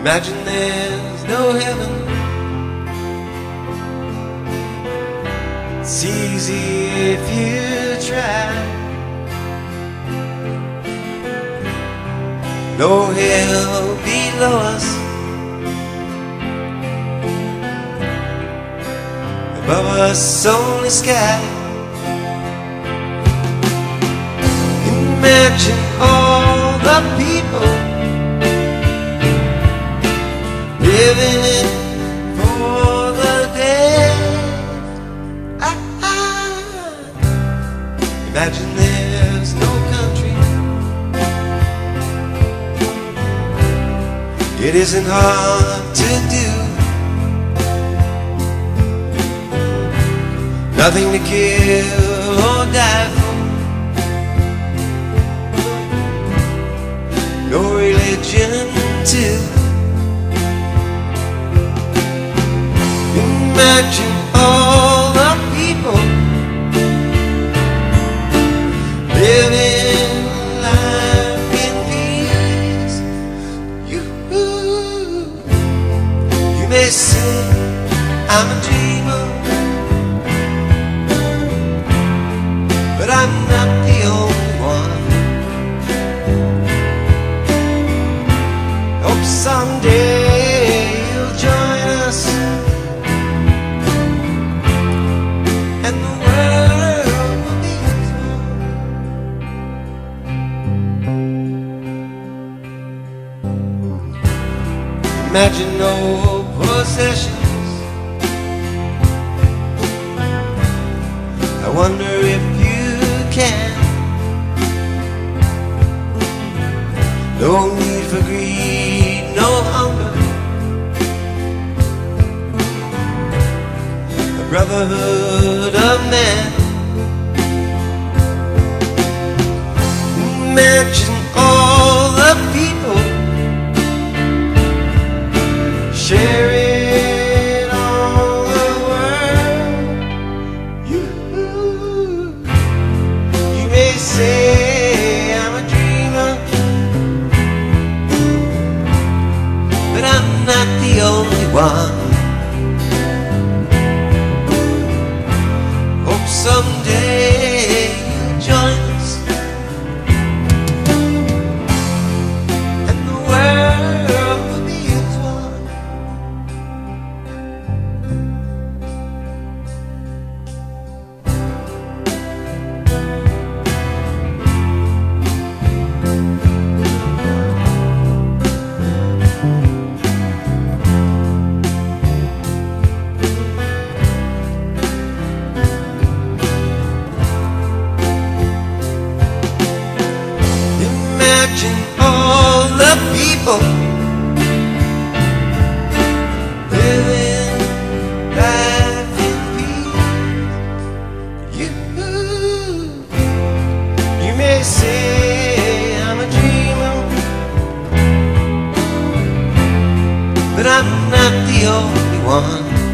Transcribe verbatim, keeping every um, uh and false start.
Imagine there's no heaven. It's easy if you try. No hell below us, above us only sky. Imagine all the people living it for the dead. Ah, ah. Imagine there's no country. It isn't hard to do. Nothing to kill or die for. No religion too. Imagine all the people living life in peace. You, you may say I'm a dreamer, but I'm not the only one. Hope someday you'll join us, and the world will be yours. Imagine no possessions. I wonder if you can. No need for greed, no hunger, a brotherhood of men. Imagine all the people sharing all the world. You, you may say I'm a dreamer, but I'm not the only one. Hope someday you'll join us, and the world will be as one. Imagine all the people living life in peace. You, you may say I'm a dreamer, but I'm not the only one.